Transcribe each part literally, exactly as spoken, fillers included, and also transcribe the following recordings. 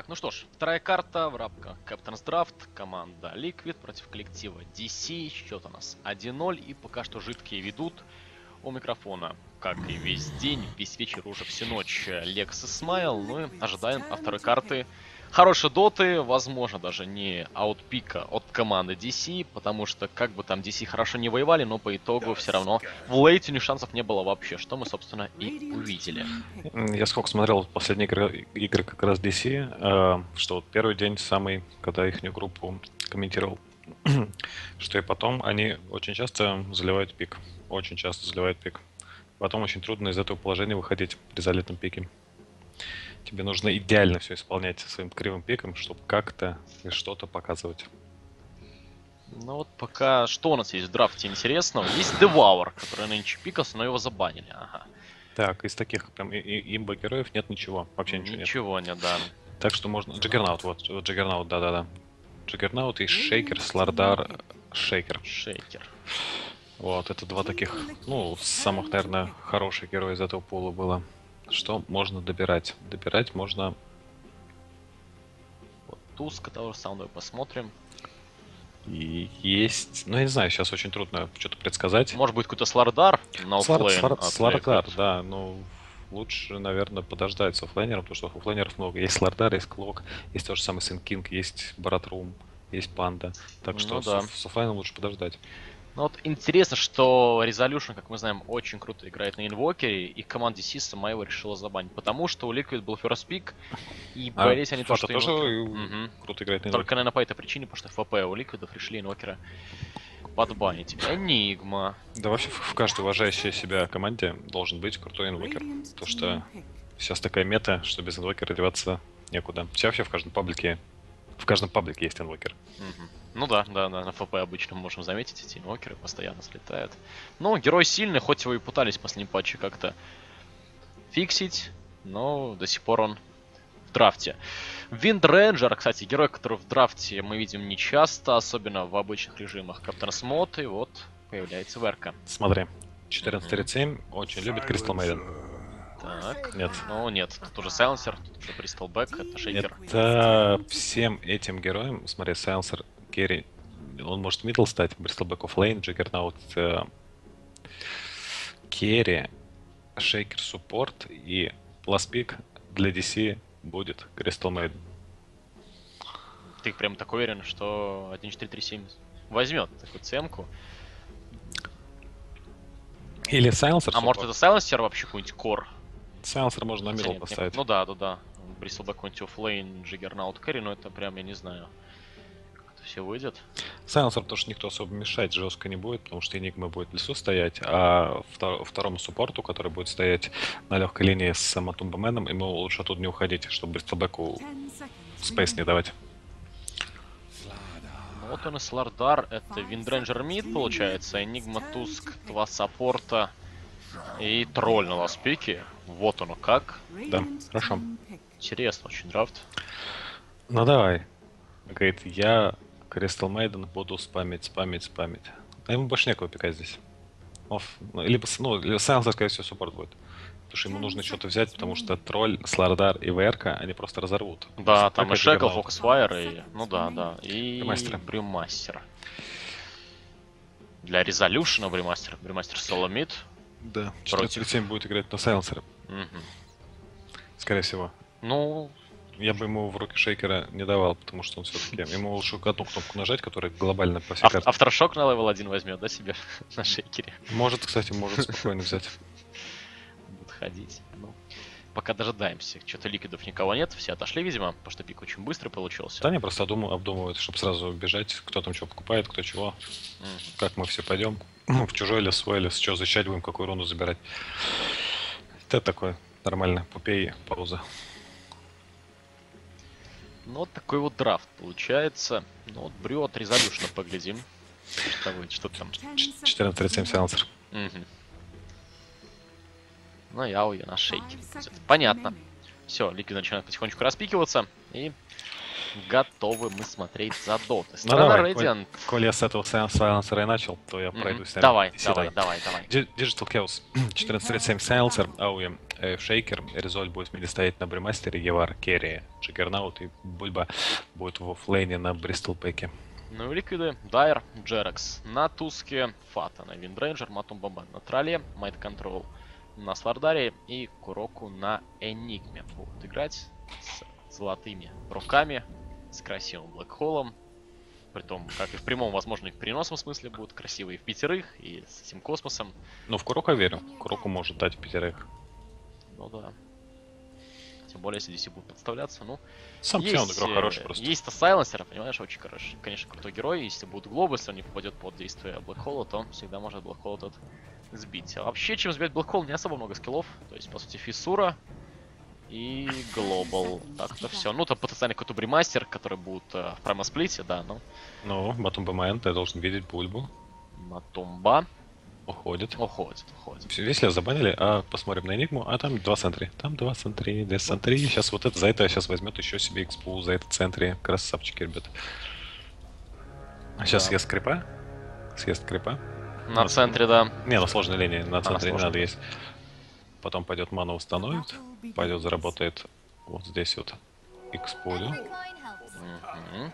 Так, ну что ж, вторая карта в рамках Captain's Draft. Команда Liquid против коллектива ди си. Счет у нас один ноль. И пока что жидкие ведут. У микрофона, как и весь день, весь вечер, уже всю ночь, Лекс и Смайл. Ну и ожидаем от второй карты хорошей доты. Возможно, даже не аутпика от команды ди си. Потому что, как бы там ди си хорошо не воевали, но по итогу все равно в лейте у них шансов не было вообще. Что мы, собственно, и увидели. Я сколько смотрел последние игры, игры как раз ди си, э, что вот первый день самый, когда их группу комментировал, что и потом они очень часто заливают пик. Очень часто заливают пик. Потом очень трудно из этого положения выходить при залитом пике. Тебе нужно идеально все исполнять своим кривым пиком, чтобы как-то и что-то показывать. Ну вот пока что у нас есть в драфте интересного. Есть Devour, который нынче пикался, но его забанили. Ага. Так, из таких прям имбо-героев нет ничего. Вообще ничего, ничего нет. нет, да. Так что можно... Джаггернаут, вот. Джаггернаут, да-да-да. Джаггернаут и Шейкер, Слардар, Шейкер. Шейкер. Вот, это два таких, ну, самых, наверное, хороших героев из этого пула было. Что можно добирать? Добирать можно... Вот Туска того же самого посмотрим. И есть... Ну, я не знаю, сейчас очень трудно что-то предсказать. Может быть, какой-то Слардар на оффлейн? Слар... Слардар, да, но лучше, наверное, подождать с оффлейнером, потому что оффлейнеров много. Есть Слардар, есть Клок, есть тот же самый Сэн Кинг, есть Баратрум, есть Панда. Так что ну, да. с, с оффлейном лучше подождать. Ну вот интересно, что Resolution, как мы знаем, очень круто играет на инвокере, и команда ди си сама его решила забанить, потому что у Liquid был first pick, и боялись а, они то, что тоже инвокер... круто играет на инвокере. Только, наверное, по этой причине, потому что эф пи у Liquid'ов решили инвокера подбанить. Энигма. Да вообще в каждой уважающей себя команде должен быть крутой инвокер, потому что сейчас такая мета, что без инвокера деваться некуда. Все вообще в каждом паблике, в каждом паблике есть инвокер. Угу. Ну да, да, да, на эф пи обычно мы можем заметить, эти инвокеры постоянно слетают. Но герой сильный, хоть его и пытались в последнем патче как-то фиксить, но до сих пор он в драфте. Виндрейнджер, кстати, герой, который в драфте мы видим не часто, особенно в обычных режимах Captain's Mod, и вот появляется верка. Смотри, четырнадцать тридцать семь очень любит Crystal Maiden. Так, нет. Ну нет, тут уже Сайленсер, тут уже Bristol Back, это Шейкер. Это всем этим героям, смотри, Сайленсер, Керри, он может мидл стать, Bristol Back оффлейн, Джаггернаут, Керри, Шейкер суппорт и пласпик для ди си будет Crystal Maiden. Ты прям так уверен, что один четыре три семь возьмет такую цемку? Или Сайленсер? А может это Сайленсер вообще какой-нибудь кор? Сайленсер можно на мидл поставить. Ну да, да, да. Bristol Back какой-нибудь оффлейн, Джаггернаут, Керри, но это прям я не знаю. Как это все выйдет. Сайленсер, потому что никто особо мешать жестко не будет, потому что Энигма будет в лесу стоять, а втор- второму суппорту, который будет стоять на легкой линии с Матумбаменом, ему лучше оттуда не уходить, чтобы Бристлбеку спейс не давать. Ну, вот он и Слардар, это Виндрейнджер мид получается, Энигма, Туск, два саппорта и тролль на ласпике. Вот оно как. Да, хорошо. Интересно очень драфт. Ну давай. Говорит, я Crystal Maiden буду спамить, спамить, спамить. А ему больше некого пикать здесь. Офф. Ну, либо, ну, Сайленсер, скорее всего, суппорт будет. Потому что ему нужно что-то взять, потому что тролль, Слардар и ВРК, они просто разорвут. Да, там и Шекл, Фокусфайр, и... Ну да, да. И Брюмастер. Брюмастер. Для Резолюшена Брюмастер. Брюмастер соло мид. Да, четырнадцать тридцать семь будет играть на Сайленсера. Угу. Скорее всего. Ну... Я бы ему в руки Шейкера не давал, потому что он все-таки... Ему лучше одну кнопку нажать, которая глобально по всей карте. Авторшок на левел один возьмет, да, себе на Шейкере? Может, кстати, может спокойно взять. Будет ходить. Ну, пока дожидаемся. Что-то ликвидов никого нет, все отошли, видимо, потому что пик очень быстро получился. Да, они просто обдумывают, обдумывают, чтобы сразу бежать, кто там что покупает, кто чего, mm. как мы все пойдем, в чужой лес, свой лес, что защищать будем, какую руну забирать. Это такое нормально, попей, пауза. Ну, вот такой вот драфт получается. Ну, вот Брю от Резолюшна поглядим. Что будет, что там? четырнадцать тридцать семь Сайленсер. Угу. Ну, я у на шейке. Понятно. Все, Ликвид начинает потихонечку распикиваться. И готовы мы смотреть за доты. Ну Страна давай, Radiant. коль, коль я с этого сайленсера и начал, то я Мгм. пройдусь. Давай, наверное, давай, сюда. давай, давай. Ди- Digital Chaos четырнадцать тридцать семь сайленсер, Ауи, э, Шейкер, Резоль будет вместе стоять на Бремастере, Евар, Керри, Джиггернаут и Бульба будет в оффлейне на Бристол Пэке. Ну и ликвиды. Дайр, Джерекс на Туске, Фата на Виндрейнджер, Матум Бомба на Тролле, Майт Контрол на Свардаре и Куроку на Энигме. Будут играть с золотыми руками, с красивым блэкхолом. Притом, как и в прямом, возможно, и в переносном смысле будут красивые в пятерых и с этим космосом. Ну, в Курока верю. Куроку может дать пятерых. Ну да. Тем более, если ди си будут подставляться, ну... Сам есть, он игрок э, хороший просто. Есть-то Сайленсер, понимаешь, очень хороший. Конечно, крутой герой. Если будут глобы, если он не попадет под действие Блэкхола, то всегда может Блэкхол этот сбить. А вообще, чем сбить Блэкхол, не особо много скиллов. То есть, по сути, Фиссура и Глобал. Так-то все. Ну, там потенциально какой-то бримастер, который будет э, в прямо-сплите, да, ну. Ну, Матум Бэмэн, ты должен видеть Бульбу. Матумба Уходит. уходит, уходит. Все, весело забанили, а посмотрим на Энигму, а там два центри. Там два центри, две центри. Сейчас вот это за это сейчас возьмет еще себе экспу за это центре. Красавчики, ребята. А сейчас Да. съест крипа. Съест крипа. На Ну, центре, да. Не, на сложной линии, на на центре не сложной. надо есть. Потом пойдет ману установит. Пойдет заработает вот здесь вот экспулю. Мгм.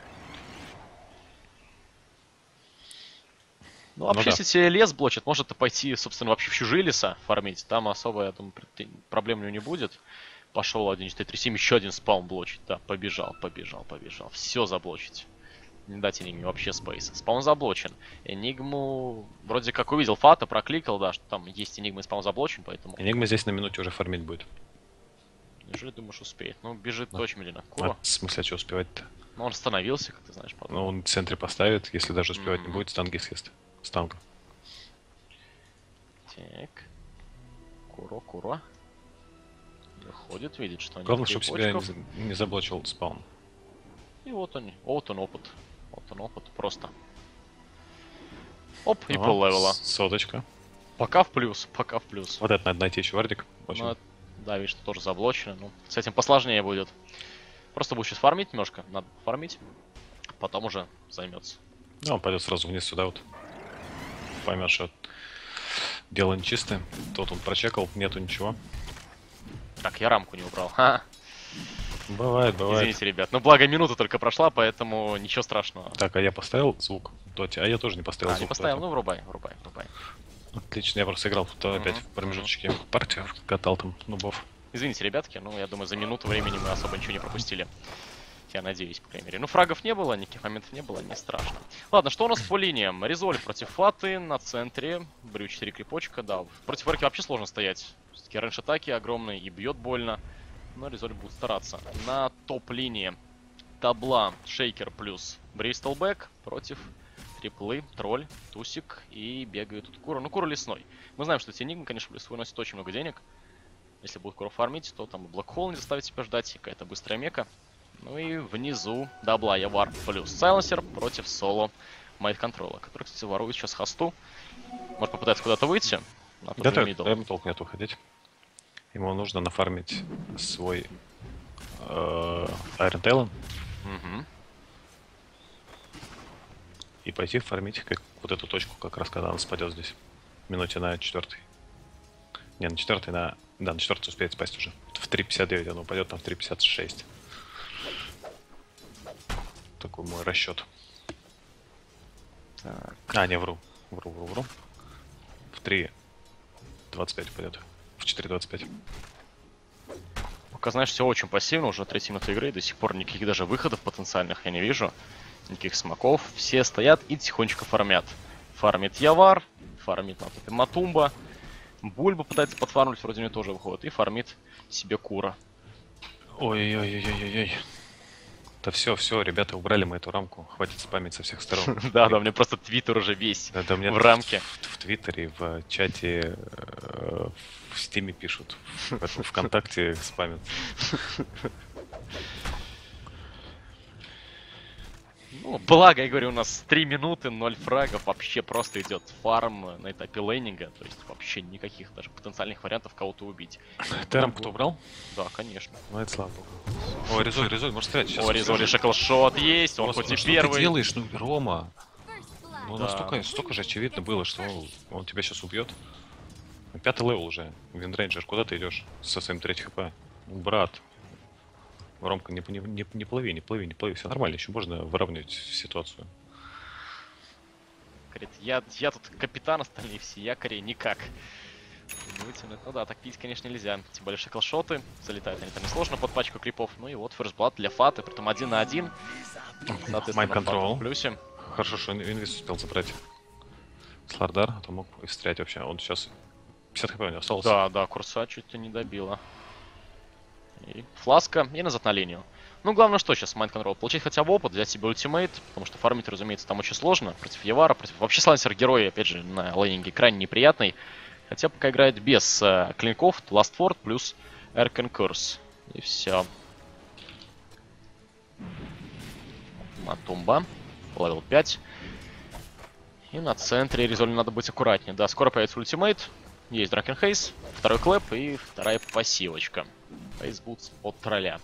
Ну, Ну вообще, да. если тебе лес блочит, может пойти, собственно, вообще в чужие леса фармить. Там особо, я думаю, прет- проблем у него не будет. Пошел один, четыре, три, семь, еще один спаун блочить. Да, побежал, побежал, побежал. Все заблочить. Не дать Энигме вообще спейса. Спаун заблочен. Энигму вроде как увидел Фата, прокликал, да, что там есть Энигма и спаун заблочен, поэтому... Энигма здесь на минуте уже фармить будет. Неужели думаешь успеет? Ну, бежит Да. очень медленно. А Куро. в смысле, что успевать-то? Ну, он остановился, как ты знаешь, потом. Ну, он в центре поставит, если даже успевать не Мгм. будет, станги съест. Станга. Так. Куро, Куро. Выходит, видит, что они Главное, в чтобы себя крипочках. не, не заблочил спаун. И вот он, вот он опыт. Вот он опыт, просто. Оп, и Ага, пол левела. с- Соточка. Пока в плюс, пока в плюс. Вот это надо найти еще вардик. Очень. Ну, да, видишь, что тоже заблочено. Ну, с этим посложнее будет. Просто будет сейчас фармить немножко. Надо фармить. Потом уже займется. Ну, он пойдет сразу вниз сюда вот. Поймет, что дело нечистое. Тот он прочекал, нету ничего. Так, я рамку не убрал. Ха. Бывает, бывает. Извините, ребят. Ну, благо, минута только прошла, поэтому ничего страшного. Так, а я поставил звук в доте, а я тоже не поставил А, звук не в поставил, доте. ну врубай, врубай, врубай. Отлично, я просто играл то Мгм, опять в промежуточке партию, катал там нубов. Извините, ребятки, ну, я думаю, за минуту времени мы особо ничего не пропустили. Я надеюсь, по крайней мере. Ну, фрагов не было, никаких моментов не было, не страшно. Ладно, что у нас по линиям? Резоль против Фаты на центре. Брю четыре крипочка, да. Против Эрки вообще сложно стоять. Все-таки раньше атаки огромные и бьет больно. Но Резоль будет стараться. На топ-линии табла Шейкер плюс Бристолбэк против Триплы, Тролль, Тусик и бегает тут Кура. Ну, Кура лесной. Мы знаем, что эти Энигмы, конечно, в лесу выносят очень много денег. Если будет Кура фармить, то там и Блэкхолл не заставит себя ждать, и какая-то быстрая мека. Ну и внизу дабла Явар плюс Сайленсер против соло Майт Контрола, который, кстати, ворует сейчас хосту. Может попытаться куда-то выйти. На тот Да, же так, мидл. ему толк нет выходить. Ему нужно нафармить свой э, Iron Talon Мгм. и пойти фармить как, вот эту точку, как раз когда он спадет здесь. В минуте на четвертый. Не, на четвертый, на... Да, на четвертый успеет спасть уже. В три пятьдесят девять он упадет, там в три пятьдесят шесть. Такой мой расчет. Так. А, не, вру. Вру, вру, вру. В три двадцать пять упадет. В четыре двадцать пять. Пока, знаешь, все очень пассивно, уже третья минута игры, и до сих пор никаких даже выходов потенциальных я не вижу. Никаких смоков. Все стоят и тихонечко фармят. Фармит Явар, фармит на топе Матумба. Бульба пытается подфармить, вроде мне тоже выходит. И фармит себе Кура. Ой-ой-ой-ой-ой-ой. Да все, все, ребята, убрали мы эту рамку. Хватит спамить со всех сторон. Да, да, у меня просто твиттер уже весь Да, да, мне в рамке. В, в Твиттере, в чате, э, в Стиме пишут, в, в ВКонтакте спамят. Ну, благо, я говорю, у нас три минуты, ноль фрагов, вообще просто идет фарм на этапе лейнинга, то есть вообще никаких даже потенциальных вариантов кого-то убить. Тером кто убрал? Да, конечно. Ну это слава богу. Ой, Резоль, Резоль, может стрелять сейчас. О, Резоли шеклшот есть, он Господи, хоть и что первый. ты делаешь, ну, Рома? Ну, Да. настолько, столько же очевидно было, что он тебя сейчас убьет. Пятый левел уже. Виндрейнджер, куда ты идешь со своим третьим хп? Брат. Ромка, не, не, не, не плыви, не плыви, не плыви. Все нормально, еще можно выравнивать ситуацию. Говорит, я, я тут капитан, остальные все якори никак. Вытянуть. Ну да, так пить, конечно, нельзя. Тем более шеклшоты. Залетают они там несложно под пачку крипов. Ну и вот ферстблад для Фаты, притом один на один. Mind Control. В плюсе. Хорошо, что Инвис успел забрать Слардар, а то мог и встрять вообще. Он сейчас пятьдесят хп у него осталось. Да, да, курса чуть-то не добила. И фласка, и назад на линию. Ну, главное, что сейчас Mind Control? Получить хотя бы опыт, взять себе ультимейт, потому что фармить, разумеется, там очень сложно. Против Явара, против... Вообще, слансер герой, опять же, на лейнинге крайне неприятный. Хотя пока играет без э, клинков, Last Ford плюс Erken Curse. И все. Матумба. Левел пять. И на центре Резолю надо быть аккуратнее. Да, скоро появится ультимейт. Есть Дракен Хейс, второй клэп и вторая пассивочка. Фейсбутс от тролля.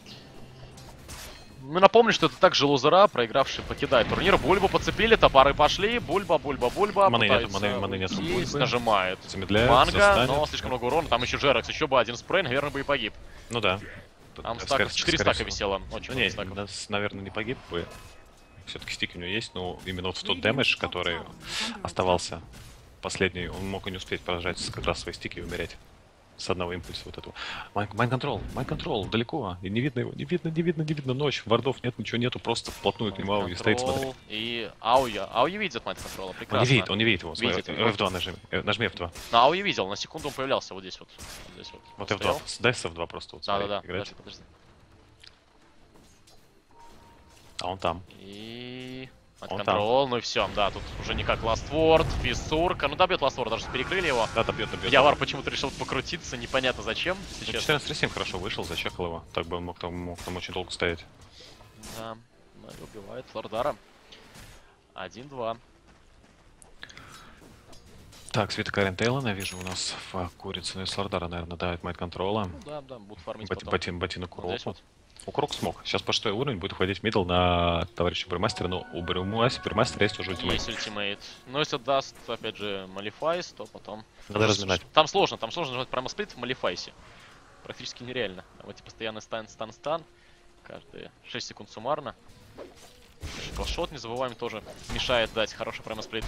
Ну, напомню, что это также лузера, проигравший покидает турнир. Бульбу подцепили, топоры пошли. Бульба, бульба, бульба. Маны нету, маны, маны нету. Есть, нажимает. Замедляет, Манга, застанет. но слишком много урона. Там еще Джеракс, еще бы один спрей, наверное, бы и погиб. Ну да. Там Скорее- стаков, четыре скорее стака всего. висело. Очень Ну, много не, стаков. нас, наверное, не погиб бы. Все-таки стики у него есть, но именно вот в тот дэмэдж, который оставался последний, он мог и не успеть поражать как раз свои стики и умереть. С одного импульса вот этого. Майн контрол, майн контрол, далеко. И не видно его, не видно, не видно, не видно. Ночь, вардов нет, ничего нету, просто вплотную к нему Ауи стоит, смотри. И Ауя. Ауя видит Mind Control, Он прекрасно. не видит, он не видит его. Смотри, Видит вот, его. эф два нажми, э, нажми эф два. Но Ауя видел, на секунду он появлялся вот здесь вот. Вот, здесь вот. Вот Он эф два, стоял. дай с эф два просто. Вот, смотри, Да-да-да, играть. подожди, подожди. А он там. И... Он Контрол, ну и все, да, тут уже никак Last Word, Фиссурка, ну добьет Last Word, даже перекрыли его. Да, добьет, добьет. Явар почему-то решил покрутиться, непонятно зачем, Ну, сейчас. четырнадцать семь хорошо вышел, зачекал его. Так бы он мог там, мог там очень долго стоять. Да, ну и убивает Лордара. один-два. Так, Света Карен Тейлона вижу у нас в курице. Ну и Слардара, наверное, давит майт контрола. Ну да, да, будут фармить Бати, потом. батин, батин Вот здесь Куроку. вот. Укрок смог. Сейчас по шестой уровень будет уходить мидл на товарища Брюмастера, но у Брюмастера есть уже ультимейт. Есть ультимейт. Но если даст, опять же, Малифайс, то потом... Надо разминать. Там сложно, там сложно нажимать прямо сплит в Малифайсе. Практически нереально. Там эти постоянные стан, стан, стан. Каждые шесть секунд суммарно. Шот, не забываем, тоже мешает дать хороший прямо сплит.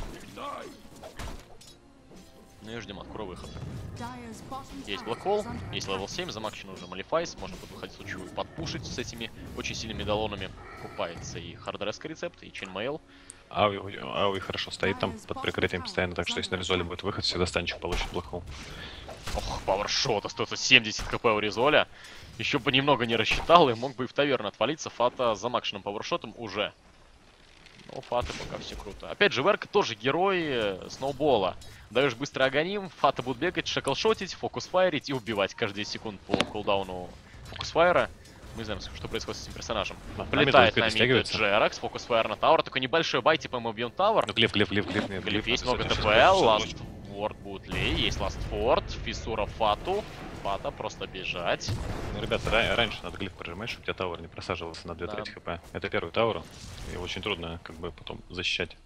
Ну и ждем от Куро выход. Есть блокхол, есть левел семь, замакчен уже Малифайс, можно будет выходить в случае подпушить с этими очень сильными долонами. Купается и хардреска рецепт, и чейнмейл. Ауи, Ауи хорошо стоит там под прикрытием постоянно, так что если на Резоле будет выход, всегда станчик получит блокхол. Ох, пауэршота, сто семьдесят кп у Резоля. Еще бы немного не рассчитал, и мог бы и в таверну отвалиться. Фата за макшиным пауэршотом уже. Но Фата пока все круто. Опять же, Верка тоже герой э, сноубола. Даешь быстрый агоним, Фата будет бегать, шеклшотить, фокус-файрить и убивать каждые секунды по кулдауну фокус-файра. Мы знаем, что происходит с этим персонажем. Да, Полетает на на мид мид Джеракс, фокус-файр на Тауэр. Такой небольшой бай, типа мы убьем Тауэр. Ну, глиф, глиф, глиф, глиф, нет, Глиф есть, надо много сейчас ТПЛ, просто Last Word будет ли, есть Last Ford, Фиссура Фату. Фата просто бежать. Ну, ребята, ра- раньше надо глиф прожимать, чтобы у тебя тауэр не просаживался на две Да. трети хп. Это первый тауэр, и очень трудно как бы потом защищать.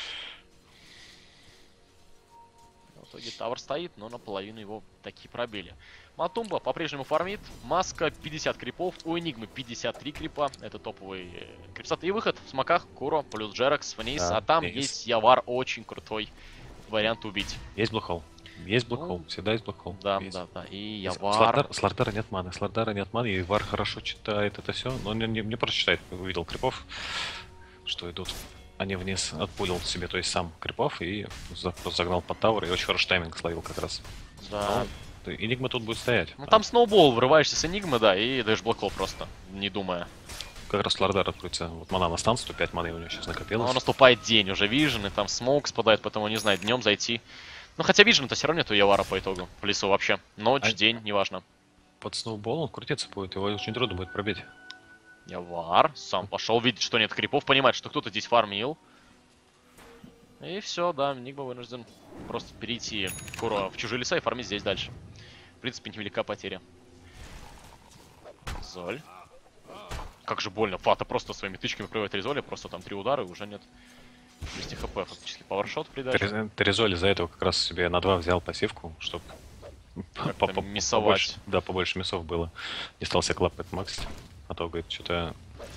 В итоге Тауэр стоит, но наполовину его таки пробили. Матумба по-прежнему фармит. Маска пятьдесят крипов, у Энигмы пятьдесят три крипа. Это топовый э, крипстат. И выход в смоках Куро плюс Джеракс вниз. Да, а там есть. есть Явар, очень крутой вариант убить. Есть блокхол. Есть блокхол, Ну, всегда есть блокхол. Да, Есть. да, да. И С Явар. Лардар- С Лардара нет маны, с Лардара нет маны, и Вар хорошо читает это все, но он не, не, не просто читает, увидел крипов, что идут. Они вниз, отпулил себе, то есть сам крипов, и за- просто загнал под тауэр, и очень хороший тайминг словил как раз. Да. Но Энигма тут будет стоять. Ну там сноубол, врываешься с Энигмы, да, и даешь блокхол просто, не думая. Как раз Лардар откроется. Вот мана на стан, сто пять маны у него сейчас Но накопилось. наступает день, уже вижен, и там смоук спадает, поэтому не знаю, днем зайти. Ну хотя вижен-то все равно нет у Явара по итогу, в лесу вообще. Ночь, А- день, неважно. Под сноубол он крутиться будет, его очень трудно будет пробить. Явар сам пошел, видит, что нет крипов, понимает, что кто-то здесь фармил. И все, да, Enigma вынужден просто перейти Куро в чужие леса и фармить здесь дальше. В принципе, невелика потеря. Золь. Как же больно. Фата просто своими тычками прорывает Резоли, просто там три удара и уже нет двести хп. Фактически пауэршот придача. Резоли из-за этого как раз себе на два взял пассивку, чтобы мясовать. Да, побольше мясов было. Не стал себе клапать макс. А то, говорит, что-то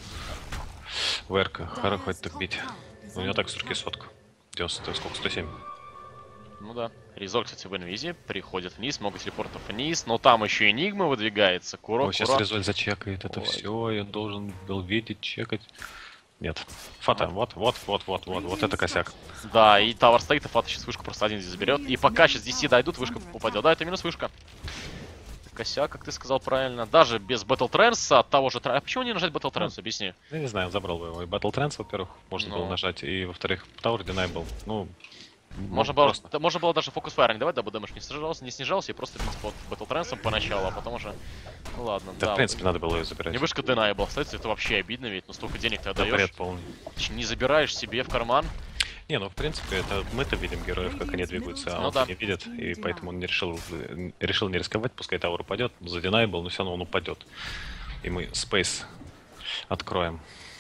ВРК, Хара хватит так бить. У него так с руки сотку. девяносто, сколько, сто семь. Ну да. Резоль, кстати, в инвизе. Приходит вниз, много телепортов вниз. Но там еще Энигма выдвигается. Куро, О, сейчас Куро. Резоль зачекает это Ой. все. Я должен был видеть, чекать. Нет. Фата, вот, вот, вот, вот, вот, вот это косяк. Да, и Тавр стоит, и Фата сейчас вышку просто один здесь заберет. И пока сейчас ди си дойдут, вышка упадет. Да, это минус вышка. Косяк, как ты сказал правильно. Даже без Battle Trance от того же... А почему не нажать Battle Trance? Объясни. Я не знаю, забрал бы его. И Battle Trance, во-первых, можно Ну. было нажать. И, во-вторых, Tower Deniable. Ну, Можно ну, было, просто. да, можно было даже Focus Fire не давать, дабы дэмэдж не снижался, не снижался, и просто бить под Battle Trance поначалу, а потом уже... Ну ладно, Да, да. в принципе, надо было ее забирать. Не вышка Deniable, кстати, это вообще обидно, ведь ну столько денег ты Да, отдаешь. бред полный. Не забираешь себе в карман. Не, ну в принципе, это мы-то видим героев, как они двигаются, а Ну он да. не видит, и поэтому он не решил, э, решил не рисковать, пускай Тауэр упадет, задинайбл, но все равно он упадет. И мы Space откроем.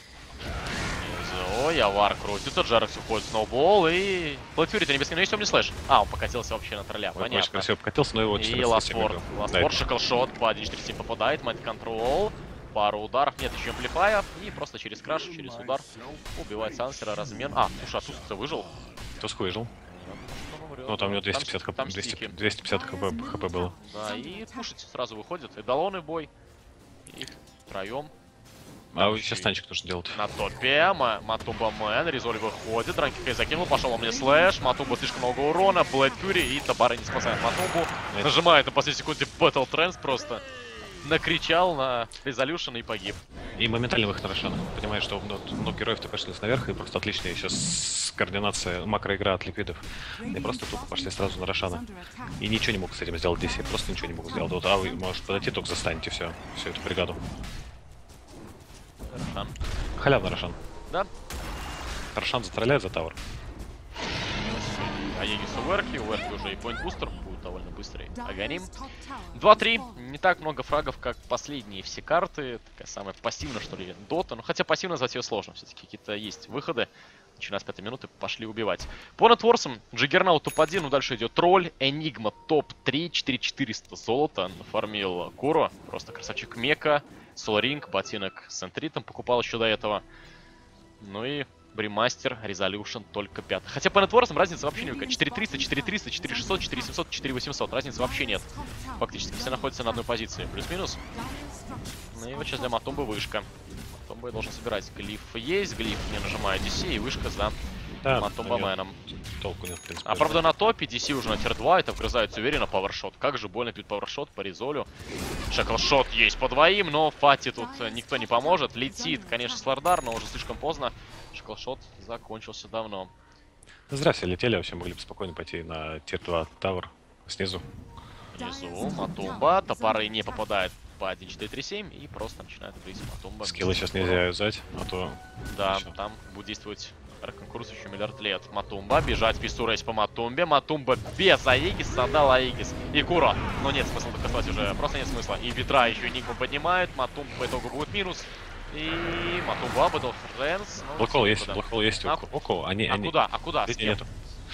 Ой, Явар крутится, Джарекс уходит в сноубол, и... Блэк Фьюри, ты не бесконечно, есть темный слэш? А, он покатился вообще на тролля, Он очень понятно. красиво покатился, но его И четырнадцать семь Ластворд, убил. Ластворд, Да, шиклшот, по один четыре семь попадает, Майт Контрол, пару ударов, нет еще амплифаев, и просто через краш, через удар убивает Сансера, размен. А, слушай, а тут выжил? Туск выжил. Ну, там у него двести пятьдесят хп, там двести, стики. двести пятьдесят хп, хп было. Да, и пушить сразу выходит, эдалонный бой, и втроем. А сейчас танчик нужно делать. На топе, Матумба Мэн, Резоль выходит, Ранки Хей закинул, пошел он мне слэш, Матумба слишком много урона, Блэд Фьюри и Табары не спасает Матумбу. Это... Нажимает на последней секунде Battle Trance просто. Накричал на Resolution и погиб. И моментально выход на Рошана. Понимаешь, что ну, много героев-то пошли наверх, и просто отличная сейчас координация, макроигра от ликвидов. И просто тупо пошли сразу на Рошана. И ничего не мог с этим сделать ди си, просто ничего не мог сделать. Вот, а вы можете подойти, только застанете все, всю эту бригаду. Рошан. Халявно Рошан. Да. Рошан затроляет за Тауэр. А Егис у Верки, у Верки уже и поинт-бустер будет довольно быстрый. Аганим. два-три. Не так много фрагов, как последние все карты. Такая самая пассивная, что ли, дота. Ну, хотя пассивно назвать ее сложно. Все-таки какие-то есть выходы. Начиная с пятой минуты, пошли убивать. По нетворсам, Джиггернаут топ один, ну дальше идет Тролль, Энигма топ три, четыре тысячи четыреста золота, нафармил Куро, просто красавчик Мека, Соларинг, ботинок с энтритом покупал еще до этого. Ну и Бримастер, Resolution только пятый. Хотя по нетворсам разница вообще никакая. четыре триста, четыре триста, четыре шестьсот, четыре семьсот, четыре восемьсот. Разницы вообще нет. Фактически все находятся на одной позиции. Плюс-минус. Ну и вот сейчас для Матумбы вышка. Матумба должен собирать. Глиф есть, глиф не нажимает ди си, и вышка за Да, Матумбаменом. Толку нет, в принципе. А правда на топе ди си уже на тир два, это вгрызается уверенно пауэршот. Как же больно пить пауэршот по Резолю. Шеклшот есть по двоим, но Фати тут никто не поможет. Летит, конечно, Слардар, но уже слишком поздно. Шеклшот закончился давно. Зря все летели, вообще могли бы спокойно пойти на тир два Тауэр снизу. Внизу Матумба, топоры не попадает по один четыре три семь и просто начинает грызть Матумба. Скиллы сейчас нельзя юзать, а то... Да, Всё. там будет действовать конкурс еще миллиард лет. Матумба, бежать Фисурейс по Матумбе. Матумба без Аегиса, отдал Аегис. И Куро. Но нет смысла докасать уже, просто нет смысла. И ветра еще Нику поднимает. Матумба по итогу будет минус. И Матумба, Battle Friends. Блокхол есть, блокхол есть А, у Око. Они, а они... куда? А куда? Людей нету.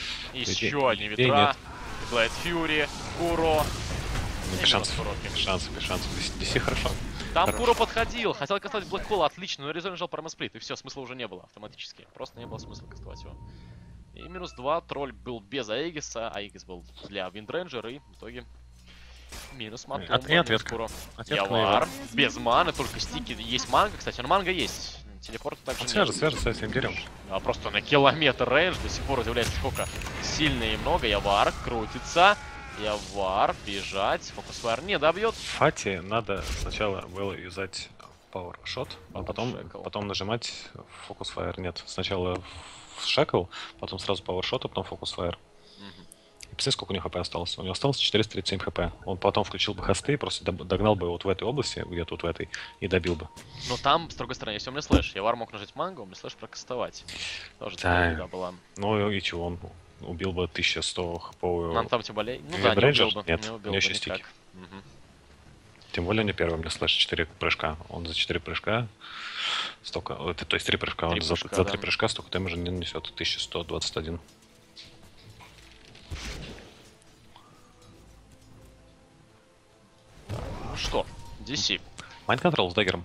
Еще одни Людей ветра. нет. Блэд Фьюри, Куро. Ну, без шансов, без шансов, без шансов. ди си хорошо. Там Хорошо. Куро подходил, хотел кастовать Блэкхола, отлично, но Резон нажал промосплит, и все, смысла уже не было автоматически. Просто не было смысла кастовать его. И минус два, Тролль был без Аегиса, Аегис был для Виндрейнджера, и в итоге минус Матумба, От- и ответка. Куро. Ответка на Явар, его. без маны, только стики. Есть манга, кстати, но манга есть. Телепорт также Он нет. свяжет, свяжет с этим дерем. А просто на километр рейндж до сих пор удивляется, сколько сильно и много. Явар крутится. Явар, бежать. Фокус-файр не добьет. Фати надо сначала было юзать Power Shot, а потом, Shackle. потом нажимать Focus Fire. Нет, сначала в Shackle, потом сразу Power Shot, а потом Focus Fire. Мгм. И посмотри, сколько у него хп осталось. У него осталось четыреста тридцать семь хп. Он потом включил бы хосты, просто догнал бы вот в этой области, где-то вот в этой, и добил бы. Но там, с другой стороны, если у меня слэш, я вар мог нажать мангу, у меня слэш прокастовать. Тоже такая беда была. Ну и чего, он убил бы тысяча сто хповую... Нам там тем более... Ну да, не убил бы. Нет, не убил у него бы еще стики. Угу. Тем более не первый, у меня слэш четыре прыжка. Он за четыре прыжка столько... Это, то есть три прыжка, три он прыжка, за, за да. три прыжка столько дэмэджа не нанесет. тысяча сто двадцать один. Ну что, ди си. Mind Control с даггером.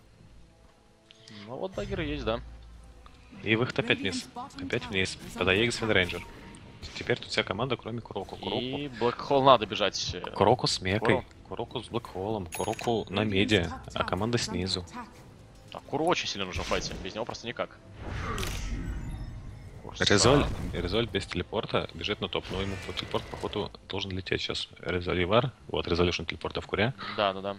Ну вот даггеры есть, да. И выход опять вниз. Опять вниз. Тогда Егис Винрейнджер. Теперь тут вся команда, кроме Куроку. Куроку. И Блэкхолл надо бежать. Куроку с Мекой. Куроку с Блэкхоллом. Куроку на меди, а команда снизу. А Куру очень сильно нужен в файте. Без него просто никак. Резоль, Резоль без телепорта бежит на топ, но ему телепорт, походу, должен лететь сейчас. Резоль и Вар. Вот, резолюшн телепорта в Куре. Да, да, да.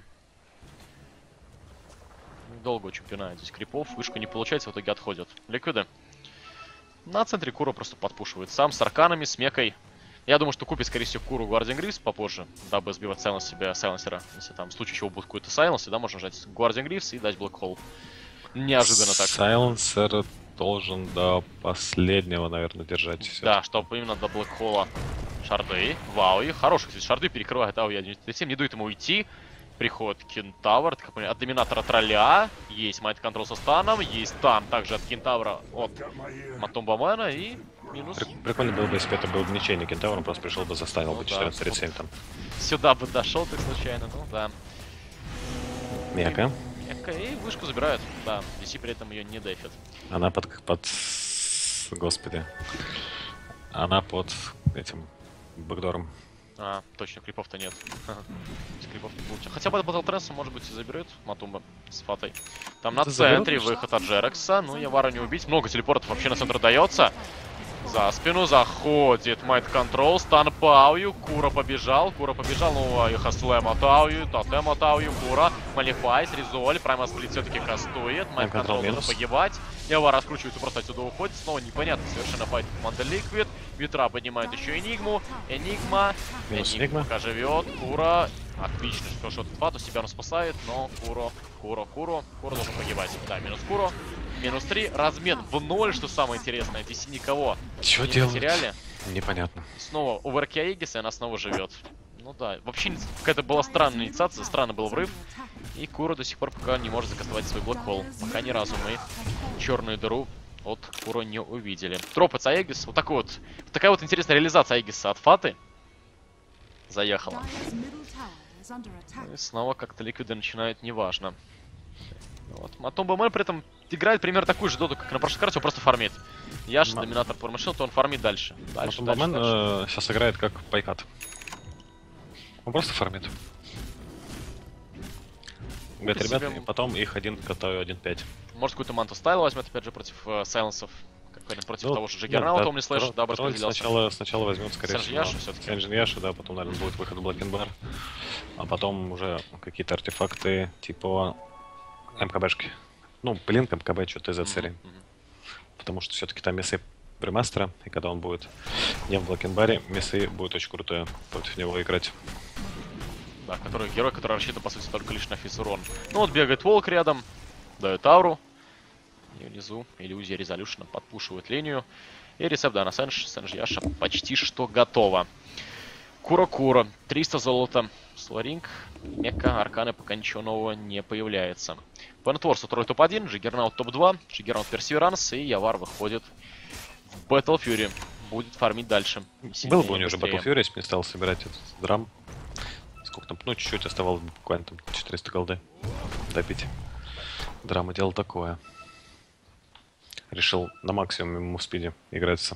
Долго очень пинают здесь крипов. Вышку не получается, в итоге отходят. Ликвиды. На центре Кура просто подпушивает сам, с арканами, с мекой. Я думаю, что купит, скорее всего, Куру Guardian Greaves попозже, дабы сбивать сайленс себя, сайленсера. Если там в случае чего будет какой-то сайленс, да, можно нажать Guardian Greaves и дать Black Hole. Неожиданно так. Сайленсер должен до последнего, наверное, держать все. Да, чтобы именно до Black Hole шарды. Вау, и хороших здесь шарды перекрывает Ауя девяносто семь, не дают ему уйти. Приход Кентавр, от Доминатора тролля, есть Майнд Контрол со станом, есть там также от Кентавра от Матомбамена и минус. Прикольно было бы, если бы это был ничейный Кентавр, он просто пришел бы, заставил ну, бы четырнадцать тридцать семь там. Сюда бы дошел так случайно, ну да. Мека. Мека и вышку забирают, да, ди си при этом ее не дефит. Она под, под... Господи. Она под этим бэкдором. А, точно, крипов-то нет. Крипов не получил. Хотя бы Battle Trance, может быть, и заберет Матумба с фатой. Там на центре выход от Джерекса. Ну, Явара не убить. Много телепортов вообще на центр дается. За спину заходит Майнд Контрол. Стан по Ауyu. Кура побежал. Кура побежал. Ну, и Хаслэм от Ауyu. Тотем от Ауyu. Кура. Малифайс. Резоль. Прямо сплит все-таки кастует. Майнд Контрол должен погибать. Явара раскручивается, просто отсюда уходит. Снова непонятно совершенно файт команда Liquid. Ветра поднимает еще Энигму. Энигма. Энигма пока живет. Кура. Отлично, что шот фату себя он спасает, но Куро, Куро, Куро. Куро должен погибать. Да, минус Куро. Минус три. Размен в ноль, что самое интересное. ди си никого Чё не делать? потеряли. Непонятно. Снова у Верки Аегис, и она снова живет. Ну да, вообще какая-то была странная инициация, странный был врыв. И Куро до сих пор пока не может закастовать свой блэкхолл. Пока ни разу мы черную дыру от Куро не увидели. Тропец Аегис. Вот такой вот. Вот такая вот интересная реализация Аегиса от Фаты. Заехала. И снова как-то ликвиды начинают неважно. Вот. А Том Бэмэн при этом играет примерно такую же доду, как на прошлой карте, он просто фармит. Яш, Но... доминатор промышел, то он фармит дальше. Дальше, Том дальше, Бэмэн дальше. э, сейчас играет как пайкат. Он просто фармит. Говорит, ребята, себе... и потом их один катаю один пять. Может какую-то манту стайл возьмет, опять же, против э, сайленсов. Против ну, того же Джаггернаута, да, Омни Слэш, да, сначала, сначала возьмет, скорее всего, все-таки. Сэнджин Яши, да, потом, наверное, будет выход в Блэкенбар. А потом уже какие-то артефакты типа МКБшки. Ну, блин, МКБ что-то из этой серии. Mm-hmm. Потому что все-таки там Мессы Примастера, и когда он будет не в Блэкенбаре, Мессы будет очень круто против него играть. Да, который герой, который рассчитан, по сути, только лишь на физурон. Ну вот бегает Волк рядом, дает ауру. И внизу иллюзия резолюшна подпушивает линию. И рецепт, да, на Сэндж, Сэндж Яша почти что готова. Кура-Кура, триста золота, Слоринг, Мека, Арканы, пока ничего нового не появляется. Пентворс второй топ один, Джаггернаут топ два, Джаггернаут Персеверанс, и Явар выходит в Battle Fury. Будет фармить дальше. Был бы у него уже Battle Fury, если бы не стал собирать этот драм. Сколько там, ну чуть-чуть оставалось, буквально там четыреста голды добить. Драма дело такое. Решил на максимуме ему в спиде играться.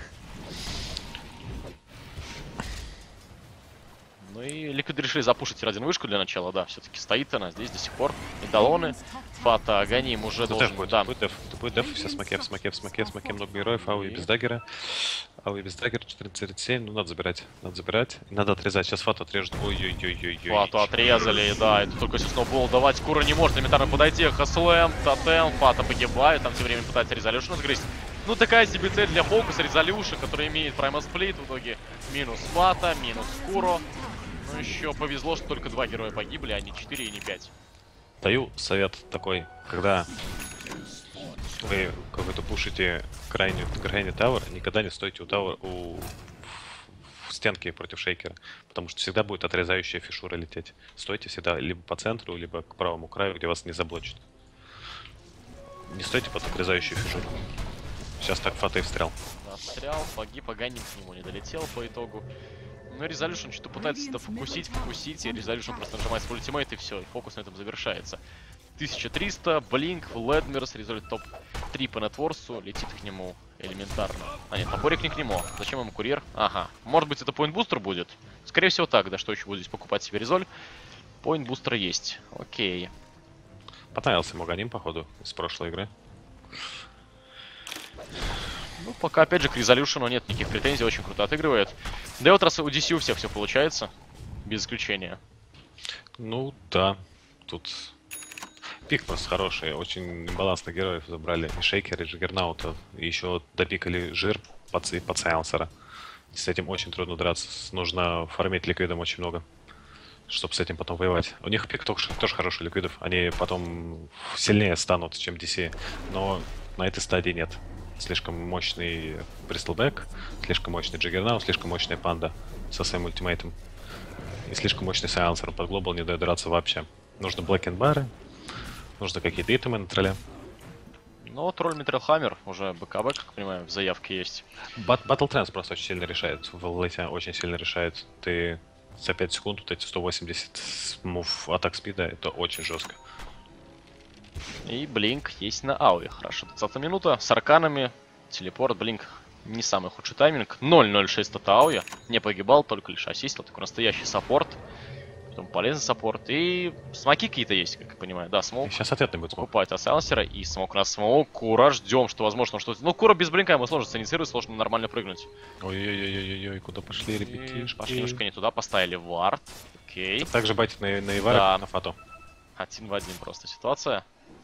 Ну и Ликвиды решили запушить один вышку для начала, да, все-таки стоит она здесь до сих пор. Медалоны, Фата, Аганим уже это должен, будет, да. Будет деф, будет деф, все смоке, в смоке, в смоке, в смоке, много героев, Ауи без даггера. Ауи без даггера, четырнадцать тридцать семь, ну надо забирать, надо забирать. И надо отрезать, сейчас Фату отрежут, ой-ой-ой-ой-ой. Фату отрезали, да, это только если сноубол давать, Кура не может элементарно подойти, Хаслэм, Тотем, Фата погибает, там тем временем пытается резолюшн сгрызть. Ну, такая себе цель для фокуса, резолюшн, который имеет Primal Split. В итоге минус Фата, минус Куро. Ну, еще повезло, что только два героя погибли, а не четыре и не пять. Даю совет такой, когда вы какой-то пушите крайний, крайний тавер, никогда не стойте у тавер, у в стенке против шейкера, потому что всегда будет отрезающая фишура лететь. Стойте всегда либо по центру, либо к правому краю, где вас не заблочат. Не стойте под отрезающую фишуру. Сейчас так Фата и встрял. Да, встрял, погиб, Аганим к нему не долетел по итогу. Ну, Резолюшн что-то пытается это фокусить, фокусить, и Резолюшн просто нажимает свой ультимейт, и все, и фокус на этом завершается. тысяча триста, Блинк, Ледмерс, результат топ три по нетворсу, летит к нему элементарно. А нет, топорик не к нему. Зачем ему курьер? Ага. Может быть, это поинт-бустер будет? Скорее всего так, да, что еще буду здесь покупать себе резоль. Поинт-бустер есть. Окей. Понравился ему Аганим, походу, из прошлой игры. Ну, пока, опять же, к Резолюшену нет никаких претензий, очень круто отыгрывает. Да и вот раз у ди си у всех все получается, без исключения. Ну, да. Тут пик просто хороший, очень балансных героев забрали. И Шейкер, и Джиггернаута, и еще допикали жир под, под Сайленсера. С этим очень трудно драться, нужно фармить ликвидом очень много, чтобы с этим потом воевать. У них пик тоже, тоже хороший ликвидов, они потом сильнее станут, чем ди си, но на этой стадии нет. Слишком мощный Бристлбэк, слишком мощный Джиггернаут, слишком мощная Панда со своим ультимейтом. И слишком мощный Сайленсер под глобал не дает драться вообще. Нужно блэк-н-бары, нужно какие-то итемы на тролле. Но тролль Метрилхаммер уже БКБ, как понимаю, в заявке есть. Батл Транс просто очень сильно решает. В лейте очень сильно решает. Ты за пять секунд вот эти сто восемьдесят мув атак спида, это очень жестко. И Блинк есть на ауе. Хорошо, двадцатая минута. С арканами. Телепорт. Блинк не самый худший тайминг. ноль ноль шесть от ауе. Не погибал, только лишь ассистил. Такой настоящий саппорт. Потом полезный саппорт. И смоки какие-то есть, как я понимаю. Да, смок. Сейчас ответный будет смок. Покупать от Сайленсера. И смок на смок. Кура ждем, что возможно что-то. Ну, Кура без Блинка ему сложно синицирует, сложно нормально прыгнуть. Ой-ой-ой-ой-ой, куда пошли ребятишки? Пошли немножко не туда, поставили вард. Окей. Также байтит на, на Ивара, Да. на Фату. Один в один просто ситуация.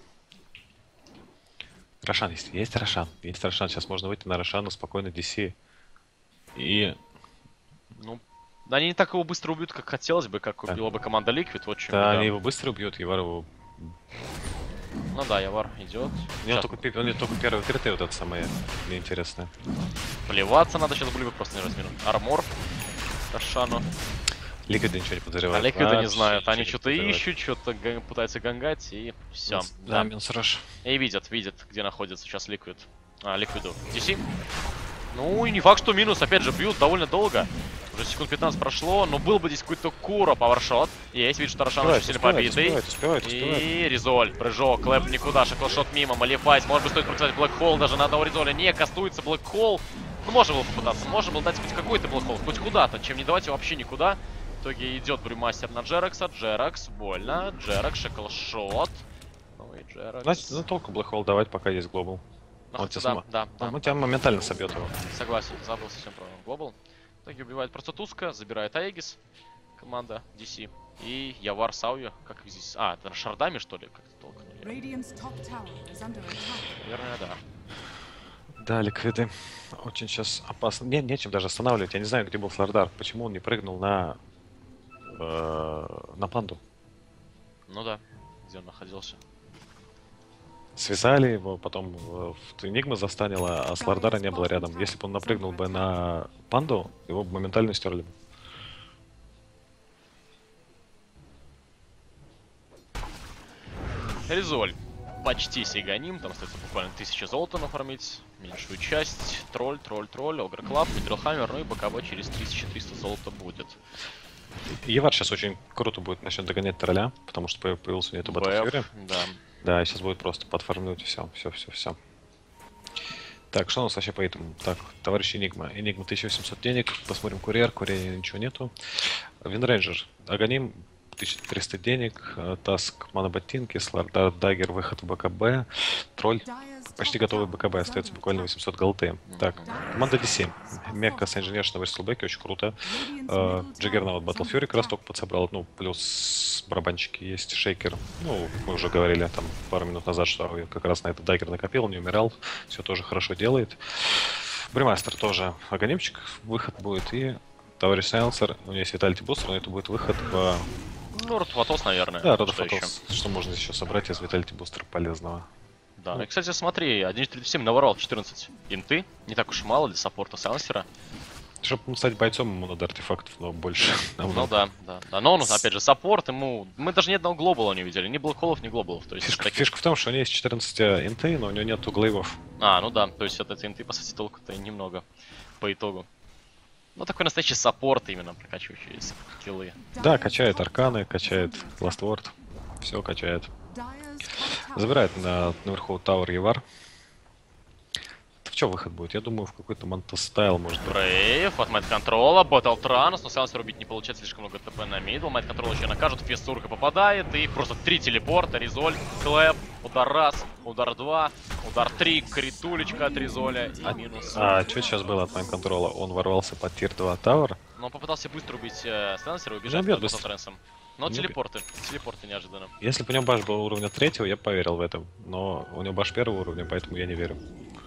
Рошан есть, есть Рошан, есть Рошан. Сейчас можно выйти на Рошану спокойно ди си. И... Ну, они не так его быстро убьют, как хотелось бы, как Да. убила бы команда Liquid. Вот чем Да, беда. они его быстро убьют, Ивар его... Ну да, Явар идет. У него только, пи- у него только первый крыты, вот это самое неинтересное. Плеваться надо, сейчас были бы просто не разминут. Армор. Рошану. Ликвиды ничего не А подозревают. Ликвида не Вообще знают. Они ничего не что-то подозревают. ищут, что-то ган- пытаются гангать, и все. Да, минус Рош. И видят, видят, где находится сейчас Liquid. А, Ликвиду. ди си. Ну и не факт, что минус. Опять же, бьют довольно долго. Уже секунд пятнадцать прошло, но был бы здесь какой-то Кура пауэршот. И есть вид, что Рошан очень сильно побитый. Успевает, успевает, успевает. И Резоль, прыжок, клэп никуда, шаклшот мимо, Малифайс. Может быть, стоит показать Блэкхолл даже на одного Резоля. Не кастуется Блэкхолл. Ну, можно было попытаться, можно было дать хоть какой-то Блэкхолл, хоть куда-то, чем не давать его вообще никуда. В итоге идет Брюмастер на Джеракса. Джеракс, больно. Джеракс, шаклшот. Ну и Джеракс. Значит, ну толку Блэкхолл давать, пока есть глобал. Ах, Он тебя да, сама- да, да, Он да. тебя моментально собьет его. Согласен, забыл совсем про Глобал. В итоге убивает просто Туска, забирает Аегис, команда ди си. И Явар Сауя, как их здесь... А, это шардами, что ли? Как-то толкнули. Radiant's top tower is under attack. Наверное, да. Да, ликвиды. Очень сейчас опасно. Не, нечем даже останавливать. Я не знаю, где был Слардар. Почему он не прыгнул на... э, на панду? Ну да, где он находился. Связали его, потом э, в Энигма застанила, а Слардара не было рядом. Если бы он напрыгнул бы на панду, его бы моментально стерли бы. Резоль. Почти сиганим, там остается буквально тысяча золота нафармить. Меньшую часть. Тролль, тролль, тролль, Огр Клаб, Метрилхаммер, ну и БКБ через тысяча триста золота будет. Евар сейчас очень круто будет начнет догонять тролля, потому что появ- появился у него Battle Fury. БФ, да. Да, сейчас будет просто подфармнуть все, все, все, все. Так, что у нас вообще по этому? Так, товарищ Энигма. Энигма тысяча восемьсот денег. Посмотрим курьер. Курьер ничего нету. Винрейнджер. Аганим тысяча триста денег. э, Таск моноботинки. Слардар Дагер. Выход в БКБ. Тролль. Dyer's Почти top готовый tower БКБ. is Остается under буквально attack. восемьсот голды. Так, команда ди си. Мекка с инженершного Бэки очень круто. Radiant's Э, middle Джиггернаут tower is Battle under Fury как раз attack. только подсобрал. Ну, плюс барабанщики, есть шейкер. Ну, мы уже говорили там пару минут назад, что я как раз на этот дайкер накопил, не умирал. Все тоже хорошо делает. Бримастер тоже агонимчик, выход будет. И товарищ Сайленсер, у него есть Vitality Booster, но это будет выход в... Ну, Ротофотос, наверное. Да, Что Ротофотос. еще? Что можно еще собрать из Vitality Booster полезного. Да, и, кстати, смотри, один тридцать семь наворовал четырнадцать инты. Не так уж и мало для саппорта Сайленсера. Чтобы стать бойцом, ему надо артефактов, но больше. Ну да, да, да. Но он, опять же, саппорт, ему... Мы даже ни одного глобала не видели, ни блэкхоллов, ни глобалов. То есть Фишка, таких... фишка в том, что у него есть четырнадцать инты, но у него нету глейвов. А, ну да, то есть от этой инты, по сути, толку-то немного по итогу. Ну, такой настоящий саппорт именно, прокачивающий скиллы. Да, качает арканы, качает Last Word. Все качает. Забирает на, наверху Tower Евар. В чем выход будет? Я думаю, в какой-то Мантастайл, может быть. Брейв, от Майт Контрола, Батл Транс, но Сайленсер убить не получается, слишком много ТП на мидл. Майт Контрол еще накажут, Фестурка попадает, и просто три телепорта, Резоль, Клэп, удар раз, удар два, удар три, критулечка от Резоля и минус. А что сейчас было от Майнд Контрола? Он ворвался под тир два Tower. Но он попытался быстро убить э, Сайленсера и убежать Не убьет под Батл быстро. Трансом. Но Не телепорты, телепорты неожиданно. Если бы у него баш был уровня третьего, я бы поверил в это. Но у него баш первого уровня, поэтому я не верю.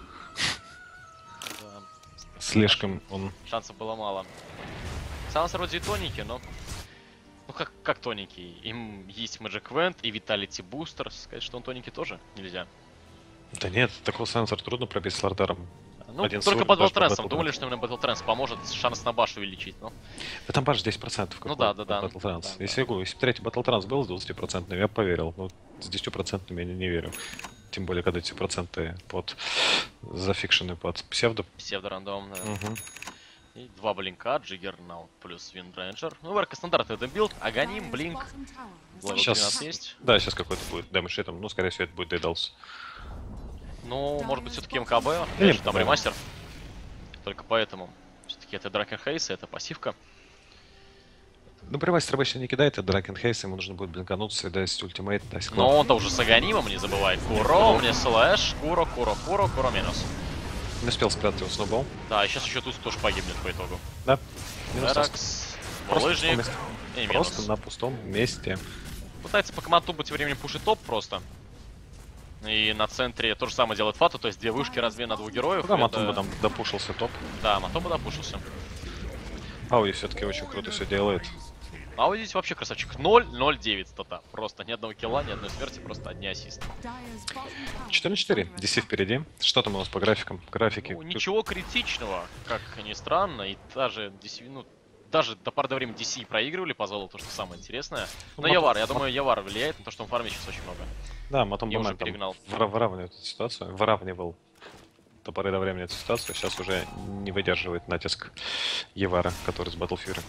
Да. Слишком он... Шансов было мало. Сайленсер вроде и тоненький, но... Ну как, как тоненький? Им есть Magic Vent и Vitality Booster. Сказать, что он тоненький тоже нельзя. Да нет, такого сенсора трудно пробить с лордером. Ну, Один только слот, Battle даже по Trance. Battle Думали, Trance. что именно Battle Trance поможет шанс на баш увеличить. Ну, Да там баш десять процентов. Ну да, да, да. Battle Trance. Да, если, да. я говорю, если бы третий Battle Trance был с двадцатью процентами, я бы поверил. Но с десятью процентами я не, не верю. Тем более, когда эти проценты под зафикшены под псевдо. псевдорандом, да. Мгм. И два блинка, Джиггернаут плюс Виндрейнджер. Ну, Варка стандартный это билд. Аганим, Блинк, левел Сейчас- двенадцать есть. Да, сейчас какой-то будет дэмэдж, там, ну, скорее всего, это будет Дейдалс. Ну, может быть, все-таки МКБ. Или Опять же, там МКБ. ремастер. Только поэтому. Все-таки это Дракен Хейс, это пассивка. Ну, Бривайстер обычно не кидает, это Дракен Хейс, ему нужно будет блинкануться и дать ультимейт, дать Но класс. он-то уже с Аганимом, не забывай. Куро, у меня слэш, Куро, Куро, Куро, Куро минус. Не успел спрятать его сноубол. Да, и сейчас еще Туз тоже погибнет по итогу. Да. Минус Таск. Эракс, Просто Булыжник на пустом и месте. минус. Просто на пустом месте. Пытается по команду тем временем пушить топ просто. И на центре то же самое делает Фату, то есть две вышки размен на двух героев. Да, Это- Матумба там допушился топ. Да, Матомба допушился. Ауди все-таки очень круто все делает. А вот здесь вообще красавчик. ноль ноль девять стата. Просто ни одного килла, ни одной смерти, просто одни ассисты. четыре на четыре. ди си впереди. Что там у нас по графикам? Графики. Ну, Тут ничего критичного, как ни странно. И даже ди си, ну, даже до поры до времени ди си проигрывали по золоту, что самое интересное. Ну, Но Матом- Явар, я Мат- думаю, Явар влияет на то, что он фармит сейчас очень много. Да, Матом Я уже Бэмэн там перегнал. выра- выравнивает эту ситуацию. Выравнивал до поры до времени эту ситуацию. Сейчас уже не выдерживает натиск Евара, который с Battle Fury.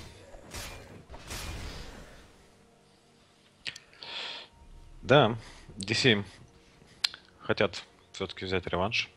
Да, ди си хотят все-таки взять реванш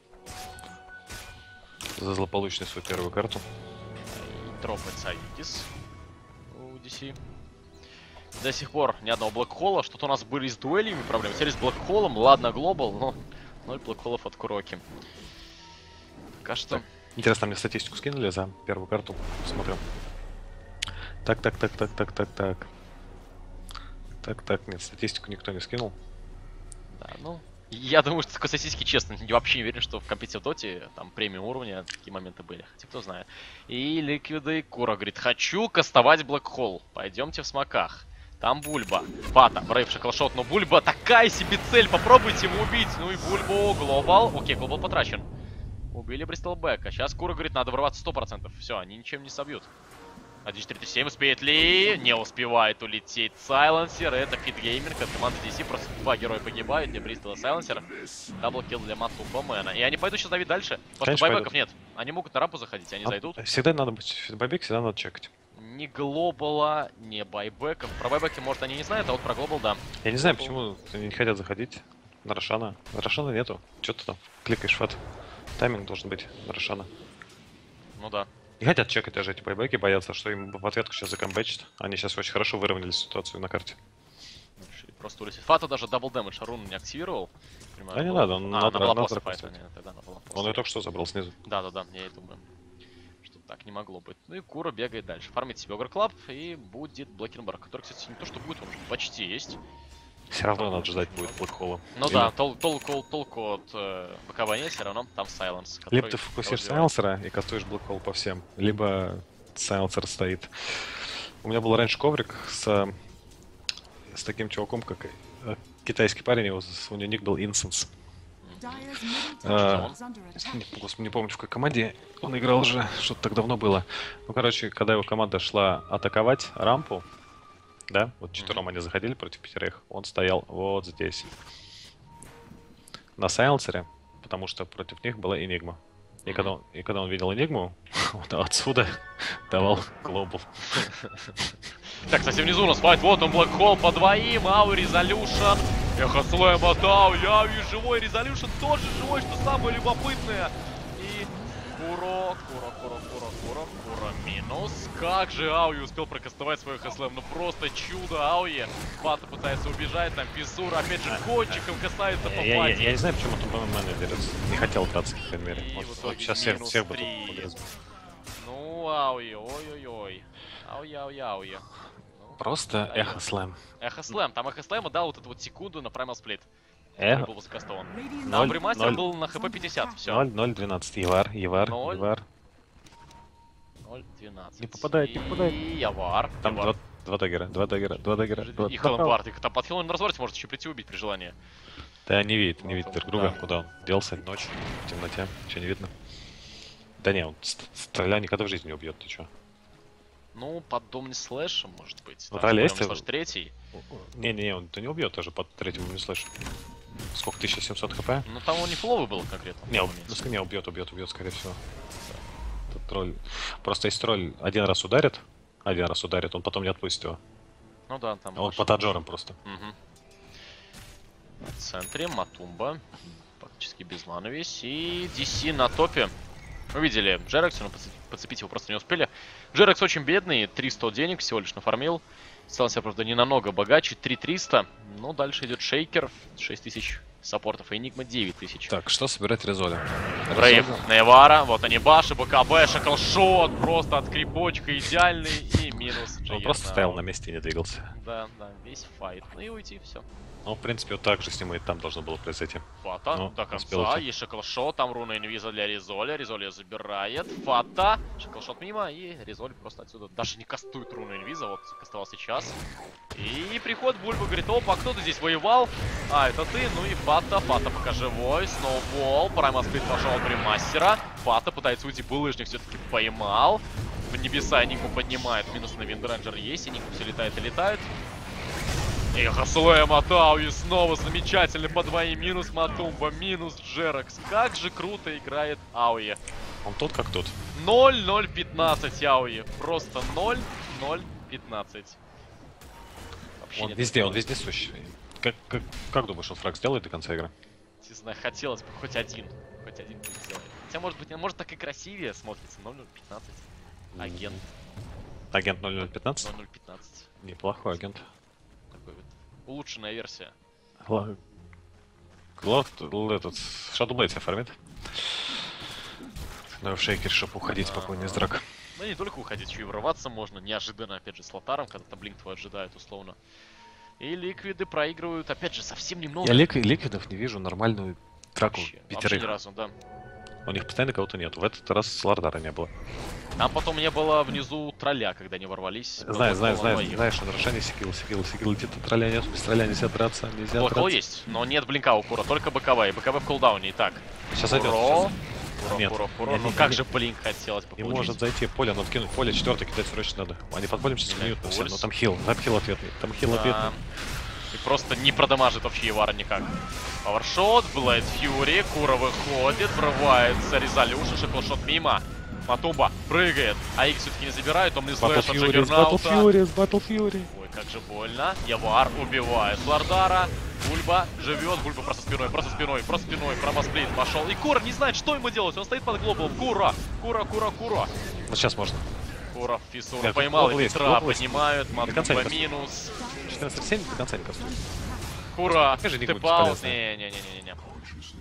за злополучную свою первую карту. И дропает Саитис у ди си. До сих пор ни одного блэкхола. Что-то у нас были с дуэлями проблемы. Теперь с блэкхолом. Ладно, глобал, но ноль блэкхолов от Куроки. Пока что... Так. Интересно, мне статистику скинули за первую карту. Смотрю. Так, так, так, так, так, так, так. Так, так, нет, статистику никто не скинул. Да, ну... Я думаю, что такой статистики, честно, я вообще не уверен, что в компетитив доте, там, премиум уровня, такие моменты были. Хотя кто знает. И Ликвиды Кура говорит, хочу кастовать Блэкхолл. Пойдемте в смоках. Там Бульба. Фата, Брейв, Шаклшот, но Бульба такая себе цель, попробуйте ему убить. Ну и Бульбу, Глобал. Окей, Глобал потрачен. Убили Бристолбека. Сейчас Кура говорит, надо врываться сто процентов. Все, они ничем не собьют. один четыре семь успеет ли? Не успевает улететь Сайленсер. Это фитгейминг от команды ди си. Просто два героя погибают. Для Бристола Сайленсера. Даблкилл для Матумба Мэна. И они пойдут сейчас давить дальше. Потому Конечно, что байбеков пойдут. нет. Они могут на рампу заходить, они А, зайдут. Всегда надо быть фидбэк, всегда надо чекать. Ни глобала, ни байбеков. Про байбеки, может, они не знают, а вот про глобал, да. Я не знаю, почему они не хотят заходить на Рошана. На Рошана нету. Че ты там кликаешь фат? Тайминг должен быть на Рошана. Ну да. Не хотят чекать даже эти байбеки, боятся, что им в ответку сейчас закомбэчат. Они сейчас очень хорошо выровняли ситуацию на карте. Решили просто улететь. Фата даже дабл дэмэдж рун не активировал. Понимаю, Да не был- надо, он а, надо- она была надо после пропустить. файта. Нет, тогда она была Он после. и только что забрал снизу. Да-да-да, я и думаю. Что Так не могло быть. Ну и Кура бегает дальше. Фармит себе Огр Клаб и будет Блэкенбар, который, кстати, не то что будет, он уже почти есть. Все равно надо ждать будет Блэкхола. Ну Или... да, тол толку, толку от э, боковой нет, все равно там Сайленс. Либо ты фокусишь Сайленсера и кастуешь Блэкхол по всем, либо Сайленсер стоит. У меня был раньше коврик с, с таким чуваком, как э, китайский парень, его, у него ник был Incense. А, не, господи, не помню, в какой команде он играл уже, что-то так давно было. Ну, короче, когда его команда шла атаковать рампу, да, вот четвером они заходили против пятерых, он стоял вот здесь. На сайленсере, потому что против них была Энигма. И когда он, и когда он видел Энигму, он отсюда давал глобал. Так, кстати, внизу у нас файт. Вот он, Блэкхол по двоим. Ау, Резолюшн. Эхо слэм от Ау. Яу и живой. Резолюшн тоже живой, что самое любопытное. И Куро, Куро, Куро, Куро, Куро, Куро минус. Как же Ауи успел прокастовать свой хэслэм. Ну просто чудо Ауи. Бата пытается убежать. Там Фисур опять же кончиком касается по я, Бате. я, я не знаю, почему там менеджер не хотел драться, по крайней мере. И Может, в итоге вот сейчас всех, минус всех бы три. тут погрызли. Ну, Ауи, ой-ой-ой. Ауи, Ауи, Ауи. Ну, Просто да, эхо слэм. Эхо слэм. Там эхо слэма дал вот эту вот секунду на Primal Split. Эхо. Был закастован. Ноль, А Бримастер ноль. был на хп пятьдесят. Все. ноль ноль двенадцать. Явар, Явар, Ноль. Явар. ноль двенадцать. Не попадает, не попадает. И Явар. Там Явар. два, два даггера, два даггера, два даггера. Два... И Хелленбард. И там под Хеллен на развороте может еще прийти убить при желании. Да, не видит, не видит друг друга, Да. куда он делся, ночь, в темноте, ничего не видно. Да не, он ст- стреля никогда в жизни не убьет, ты чё? Ну, под Домни Слэшем, может быть. Ну, Там да, же есть Домни его? Слэш третий. Не-не-не, он то не убьет тоже под третьим не слышу. Сколько, тысяча семьсот хп? Ну, там он не фуловый был конкретно. Не, в он, том моменте. ну, не, убьет, убьет, убьет, скорее всего. Тут тролль. Просто если тролль один раз ударит, один раз ударит, он потом не отпустит его. Ну да, там... А он под аджором просто. Угу. В центре Матумба. Практически без маны весь. И ди си на топе. Мы видели Джерекса, но подцепить его просто не успели. Джерекс очень бедный, триста денег всего лишь нафармил. Стал себя, правда, не намного богаче, три триста. Ну, дальше идет Шейкер, шесть тысяч саппортов, и Энигма девять тысяч. Так, что собирать Резоля? Брейв, Невара, вот они баши, БКБ, Шаклшот, просто от крипочка идеальный и минус. Он Джейна. просто стоял на месте и не двигался. Да, да, весь файт. Ну и уйти, все. Ну, в принципе, вот так же с ним и там должно было произойти. Фата Ну, до успел конца, уйти. есть Шаклшот, там руна инвиза для Резоля, Резоля забирает, Фата, Шаклшот мимо, и Резоль просто отсюда даже не кастует руну инвиза, вот кастовал сейчас. И приход Бульба говорит: опа, кто-то здесь воевал, а это ты, ну и Фата, Фата пока живой, Сноубол, Праймал Сплит пошел при мастера, Фата пытается уйти, булыжник все-таки поймал, в небеса Энигму поднимает, минус на Виндренджер есть, Энигма все летает и летает. И Хаслэм от Ауи снова замечательный по двоим. Минус Матумба, минус Джерекс. Как же круто играет Ауи. Он тут как тут. ноль ноль пятнадцать Ауи. Просто ноль ноль пятнадцать. Вообще Он нет везде, он такого. везде сущий. Как, как, как думаешь, он фраг сделает до конца игры? Не знаю, хотелось бы хоть один. Хоть один бы сделать. Хотя, может быть, может так и красивее смотрится. ноль ноль пятнадцать. Агент. Агент ноль ноль пятнадцать? ноль ноль пятнадцать. Неплохой агент. Такой вот улучшенная версия. Ла- Лот, л- этот, Shadowblade себя фармит. Но в шейкер, чтобы уходить спокойно из драк. Ну не только уходить, еще и врываться можно. Неожиданно, опять же, с Лотаром, когда там блинк твой ожидает, условно. И ликвиды проигрывают, опять же, совсем немного. Я лик, ликвидов не вижу нормальную драку Вообще, вообще пятерых. ни разу, да. У них постоянно кого-то нет. В этот раз Лардара не было. Там потом не было внизу тролля, когда они ворвались. Знаю, знаю, знаю, двоих. знаешь, он Рошане секил, секил, секил, летит, а тролля нет, без тролля нельзя драться, нельзя Блокол драться. есть, но нет блинка у Кура, только БКВ, и БКВ в кулдауне, и так. Сейчас зайдет. Куро, сейчас. Куро, Нет. Куро, Куро. Не, Ну не, как не. же блинк хотелось бы Не получить. может зайти поле, надо кинуть поле, четвертый кидать срочно надо. Они под полем сейчас Меняет смеют на все, пульс. но там хил, там хил ответный, там хил Да. ответный. И просто не продамажит вообще Евара никак. Пауэршот, Блэйд Фьюри, Кура выходит, врывается Резолюшн, Шиклшот мимо. Матумба прыгает, а их все-таки не забирают, он не Батл слэш от Фьюри, Батл Джаггернаута. Фьюри, Батл Фьюри. Ой, как же больно. Явар убивает Лардара. Бульба живет, Бульба просто спиной, просто спиной, просто спиной, промасплит пошел. И Кура не знает, что ему делать, он стоит под глобалом. Кура, Кура, Кура, Кура. Вот сейчас можно. Кура в Фисура Нет, поймал, глобал и есть, Петра глобал есть. поднимают, До конца Матумба не минус. четырнадцать семь до конца не кастует. Кура, Скажи, не ты будет пал. бесполезно. Не-не-не-не-не.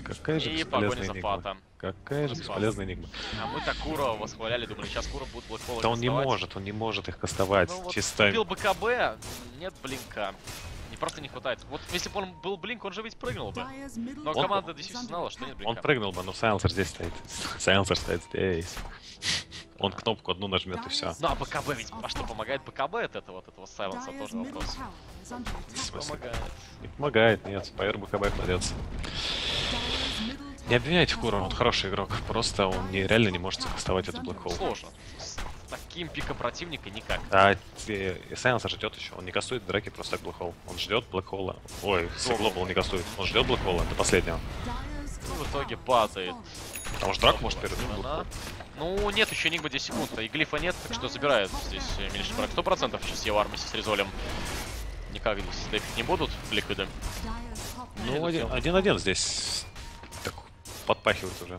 Какая же И погоня бесполезная за энигма. Фата. Какая же Фат. бесполезная энигма. А мы так Кура восхваляли, думали, сейчас Кура будет блэкхолы Да он не кастовать. может, он не может их кастовать. Ну вот Чисто... купил БКБ, нет блинка. Не просто не хватает. Вот если бы он был блинк, он же ведь прыгнул бы. Dyer's middle Но Он- команда tower is действительно under знала, что нет attack. блинка. Он прыгнул бы, но Сайленсер здесь стоит. Сайленсер стоит здесь. Он кнопку одну нажмет и все. Ну а БКБ ведь, а что помогает БКБ от этого, от этого сайленса Dyer's тоже middle вопрос. tower is under В attack. смысле? Помогает. Не помогает, нет. Поверь, БКБ кладется. Dyer's middle Не tower обвиняйте has Куру, он fallen. хороший игрок. Просто он не, реально не может кастовать эту блэкхол. Сложно. С таким пиком противника никак. А Сайленсер ждет еще. Он не кастует в драке просто так блэкхол. Он ждет блэкхола. Ой, Глобал не кастует. Он ждет блэкхола до последнего. Dyer's Ну, в tower итоге has падает. fallen. Потому что драк может перед Она. Ну, нет еще Нигма десять секунд, и глифа нет, так что забирает здесь меньше брак. Сто процентов сейчас его армии с Резолем. Никак здесь степить не будут ликвиды. Dyer's top Ну, tower один- один-один здесь так подпахивает уже.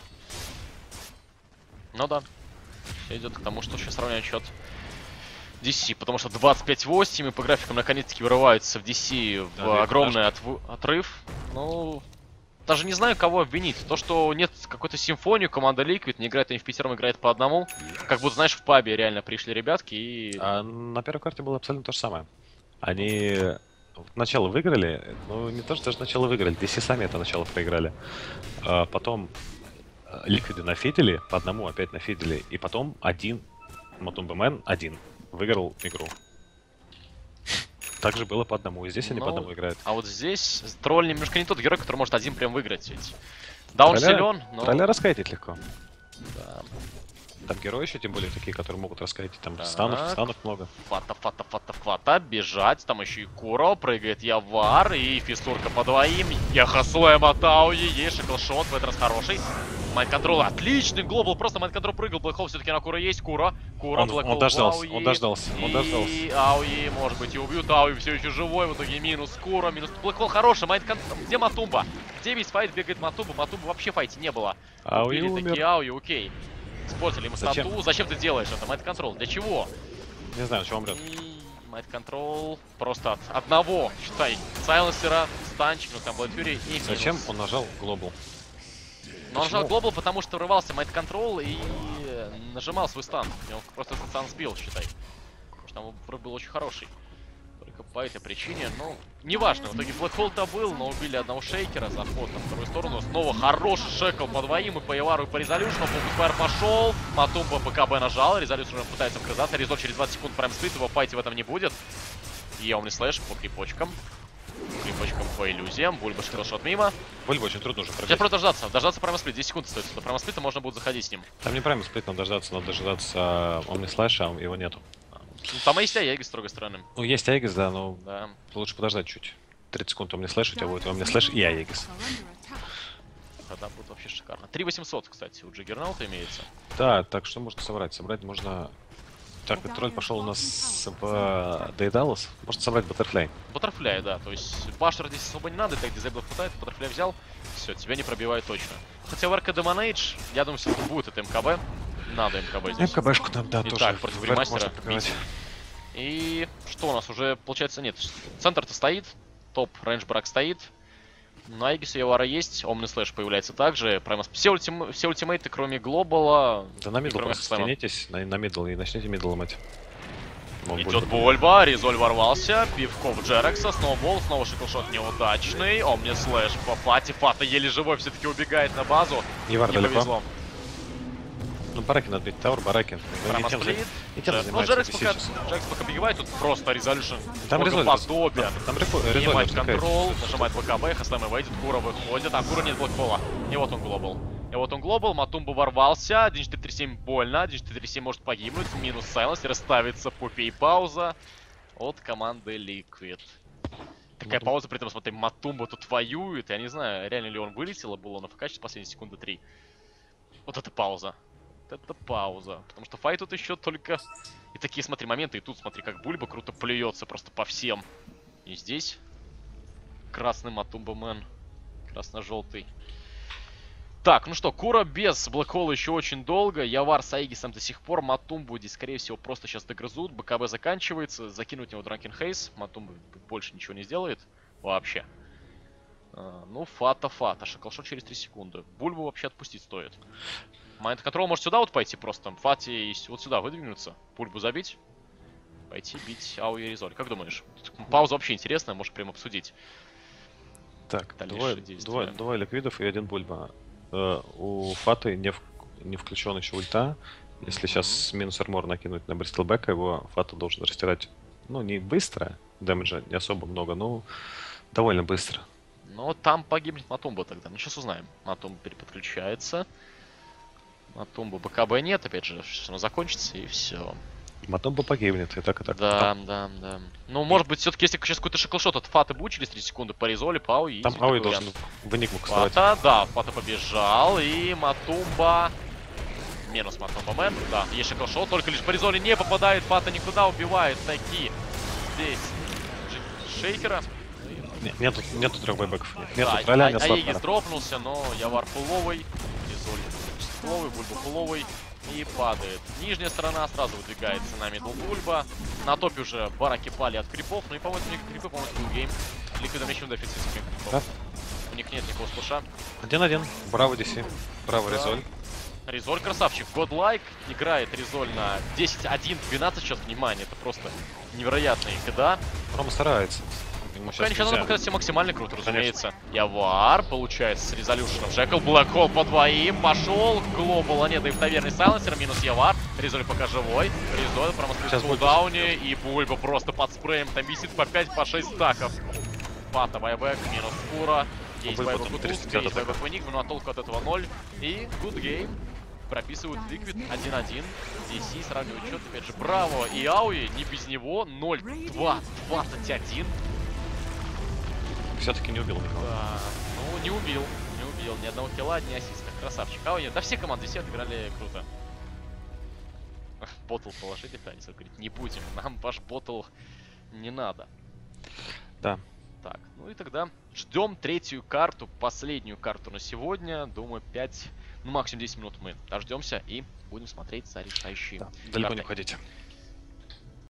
Ну да. Все идет к тому, что сейчас равняет счет ди си, потому что двадцать пять восемь и по графикам наконец-таки вырываются в ди си в Да, огромный отв- отрыв. Ну, даже не знаю, кого обвинить. То, что нет какой-то симфонию, команда Liquid не играет эм эф пи сером, играет по одному. Как будто, знаешь, в пабе реально пришли ребятки и... А на первой карте было абсолютно то же самое. Они начало выиграли, ну не то, что даже начало выиграли, ди си сами это начало проиграли. А потом э, Ликвиды нафидели, по одному опять нафидели, и потом один, Матумба Мэн один, выиграл игру. Также было по одному, и здесь они по Ну, одному играют. А вот здесь тролль немножко не тот герой, который может один прям выиграть. Ведь. Да, он Тролля- силен, но... Тролля раскайтить легко. Да. Там герои еще тем более такие, которые могут раскайтить, там Так. станов, станов много. Фата, фата, фата, фата, бежать. Там еще и Куро, прыгает Явар, и фистурка по двоим. Я хасуем от Ауи, есть шиклшот, в этот раз хороший. Майнд-контрол отличный, глобал, просто майнд-контрол прыгал, блэкхол все-таки на Куро есть, Куро. Куро, Он, блэкхол он в дождался, Ауи. он дождался, он дождался. И Ауи, может быть, и убьют. Ауи все еще живой, в итоге минус Куро, минус блэкхол хороший, майнд-контрол. Где Матумба? Где весь файт бегает Матумба? Матумба вообще в файте не было. Ауи Убили умер. такие Ауи, окей. Испортили ему Зачем? стату. Зачем ты делаешь это? Майнд-контрол. Для чего? Не знаю, чего умрет. И майнд-контрол просто от одного, считай, сайленсера, станчик, ну там Блэд Фьюри и минус. Зачем он нажал глобал? Но он Почему? нажал глобал, потому что врывался майнд-контрол и нажимал свой стан. И он просто этот стан сбил, считай. Потому что там врыв был очень хороший. Только по этой причине, ну, неважно. В итоге Блэкхол-то был, но убили одного шейкера, заход на вторую сторону. Снова хороший шекл по двоим, и по Явару, и по Резолюшну. Фокус-файр пошел. Матумба БКБ нажал, Резолюшн уже пытается вгрызаться. Резол через двадцать секунд прям сплит, его файте в этом не будет. И Омни Слэш по крипочкам. Крипочкам по иллюзиям. Бульба шот мимо. Бульба очень трудно уже Сейчас пробить. просто дождаться. Дождаться прямо сплит. десять секунд остается. До прямо сплита можно будет заходить с ним. Там неправильно сплит, надо дождаться, надо дождаться Омни Слэша, а его нету. Ну, там и есть Аегис, с другой стороны. Ну, есть Аегис, да, но Да. лучше подождать чуть. тридцать секунд Омни Слэш, у тебя будет Омни Слэш и Аегис. are under attack. Тогда будет вообще шикарно. три восемьсот, кстати, у Джиггернаута имеется. Да, так что можно собрать? Собрать можно... Так, тролль пошел у нас в Дейдалус. Можно собрать Баттерфляй. Баттерфляй, да. То есть баштер здесь особо не надо, так дизейбл хватает, Баттерфляй взял. Все, тебя не пробивают точно. Хотя в эр ка Демонейдж, я думаю, все-таки будет это МКБ. Надо МКБ здесь. МКБшку там, да, Итак, тоже. против в Верх Гримастера можно пробивать. И что у нас уже, получается, нет. Центр-то стоит, топ рейндж брак стоит. На Аегису Явара есть, Омни Слэш появляется также. Прямо все, ультим... все ультимейты, кроме Глобала. Да на и мидл кроме просто Хэслэма. стянитесь, на, на мидл и начните мидл ломать. Вон Идет Бульба. Бульба, Резоль ворвался, пивков Джерекса, сноубол, снова шиклшот неудачный, Омни Слэш по Фати, Фата еле живой все-таки убегает на базу, Евар не далеко. повезло. Ну, бараки надо бить, Тауэр, бараки. Ну, Прямо не тем, сплит. за- не тем Ну, занимается Джерекс ди си пока, сейчас. Джерекс пока бегает, тут просто резолюшн Там резоль, подобен. Там, там рефо- резоль Принимает развлекает. контрол, нажимает БКБ, Хаслэм выйдет, Кура выходит, а Кура нет блокпола. И вот он глобал. И вот он глобал, Матумба ворвался, один четыре три семь больно, один четыре три семь может погибнуть, минус Сайленс, расставится Пупи и пауза от команды Liquid. Такая Матум- пауза, при этом, смотри, Матумба тут воюет, я не знаю, реально ли он вылетел, а был он АФК сейчас последние секунды три. Вот это пауза. Вот это пауза. Потому что файт тут еще только... И такие, смотри, моменты, и тут, смотри, как Бульба круто плюется просто по всем. И здесь красный Матумба Мэн. Красно-желтый. Так, ну что, Кура без Блэкхола еще очень долго. Явар с Аегисом до сих пор. Матумбу здесь, скорее всего, просто сейчас догрызут. БКБ заканчивается. Закинуть в него Дранкен Хейс. Матумба больше ничего не сделает. Вообще. А, ну, фата, фата. Шаклшот через три секунды. Бульбу вообще отпустить стоит. Майнд контрол может сюда вот пойти просто. Там, Фати вот сюда выдвинуться. Бульбу забить. Пойти бить Ауи и Резоль. Как думаешь? Пауза вообще интересная, можешь прям обсудить. Так, Дальнейшие двое, действия. двое, двое ликвидов и один бульба. Э, у Фаты не, в- не включен еще ульта. Если сейчас минус армор накинуть на Бристлбека, его Фата должен растирать, ну, не быстро, дэмэджа не особо много, но довольно быстро. Но там погибнет Матумба тогда. Ну, сейчас узнаем. Матумба переподключается. Матумба БКБ нет, опять же, сейчас оно закончится и все. Матомба погибнет, и так, и так. Да, Там, да, да. Ну, может быть, все-таки, если сейчас какой-то шаклшот от Фаты будет через три секунды, по Резоле, по Ауи, там есть Ауи такой должен вариант. в Энигму вставать. Фата, да, Фата побежал, и Матумба... Минус Матумба Мэн, да, есть шаклшот, только лишь по Резоле не попадает, Фата никуда, убивает таки здесь Ш- Шейкера. Не- Нету, нету трех байбеков. Нету Да, тролля, а, нет а Аегис слабера. дропнулся, но Явар фуловый, Резоль фуловый, Бульба фуловый и падает. Нижняя сторона сразу выдвигается на мидл Бульба. На топе уже бараки пали от крипов, ну и, по-моему, это не крипы, по-моему, это гейм. Ликвидом еще дефицит крипов. Да. У них нет никакого сплэша. Один-один. Браво ди си. Браво Да. Резоль. Резоль красавчик. Godlike играет Резоль на десять один двенадцать сейчас, внимание, это просто невероятные кида. Рома старается. Ему Ну, сейчас конечно, надо нельзя. показать все максимально круто, разумеется. Явар, получается, с резолюшеном. Джекл, Блэк Холл по двоим. Пошел. Глобал, а нет, и в таверне Сайленсер. Минус Явар. Резоль пока живой. Резоль промосквит Сейчас в будет кулдауне. И Бульба просто под спреем. Там висит по пять, по шесть стаков. Пата байбек, минус Фура. Есть Бульба байбек там у тридцать Тулска, есть атака. байбек в Энигму, но толку от этого ноль. И good game. Прописывают Ликвид один один. ди си сравнивает счет. Опять же, Браво и Ауи. Не без него. ноль два двадцать один. Все-таки не убил никого. Да, ну не убил, не убил, ни одного килла, ни ассиста. Красавчик. А нет, да все команды все отыграли круто. Ах, Ботл положили, Танис говорит, не будем, нам ваш ботл не надо. Да. Так, ну и тогда ждем третью карту, последнюю карту на сегодня. Думаю, пять, ну максимум десять минут мы дождемся и будем смотреть за решающие Да. Далеко не карты. уходите.